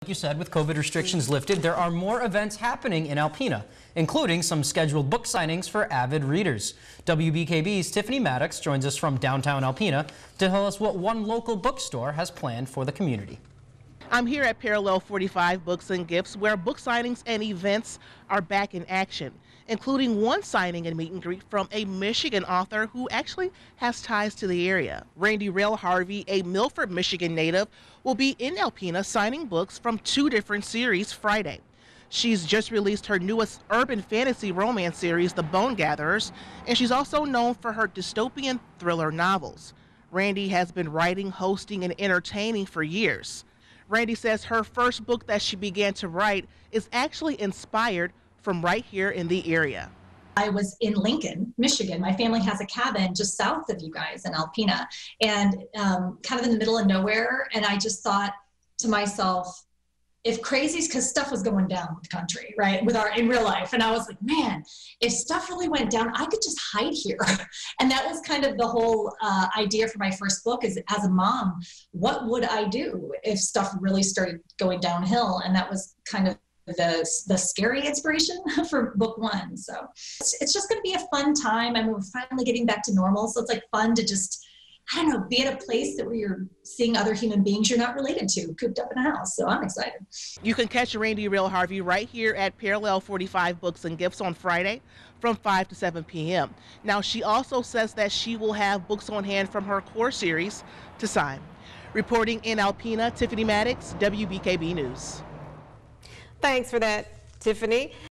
You said, with COVID restrictions lifted, there are more events happening in Alpena, including some scheduled book signings for avid readers. WBKB's Tiffany Maddox joins us from downtown Alpena to tell us what one local bookstore has planned for the community. I'm here at Parallel 45 Books and Gifts, where book signings and events are back in action, including one signing and meet and greet from a Michigan author who actually has ties to the area. Randy Rail Harvey, a Milford, Michigan native, will be in Alpena signing books from 2 different series Friday. She's just released her newest urban fantasy romance series, The Bone Gatherers, and she's also known for her dystopian thriller novels. Randy has been writing, hosting, and entertaining for years. Randy says her first book that she began to write is actually inspired from right here in the area. I was in Lincoln, Michigan. My family has a cabin just south of you guys in Alpena, and kind of in the middle of nowhere. And I just thought to myself, if crazies, because stuff was going down with the country, right, in real life. And I was like, man, if stuff really went down, I could just hide here. And that was kind of the whole idea for my first book is, as a mom, what would I do if stuff really started going downhill? And that was kind of the scary inspiration for book 1. So it's just going to be a fun time. I mean, we're finally getting back to normal. So it's like fun to just, I don't know, be at a place where you're seeing other human beings you're not related to, cooped up in a house. So I'm excited. You can catch Randy Rail Harvey right here at Parallel 45 Books and Gifts on Friday from 5 to 7 p.m. Now, she also says that she will have books on hand from her core series to sign. Reporting in Alpena, Tiffany Maddox, WBKB News. Thanks for that, Tiffany.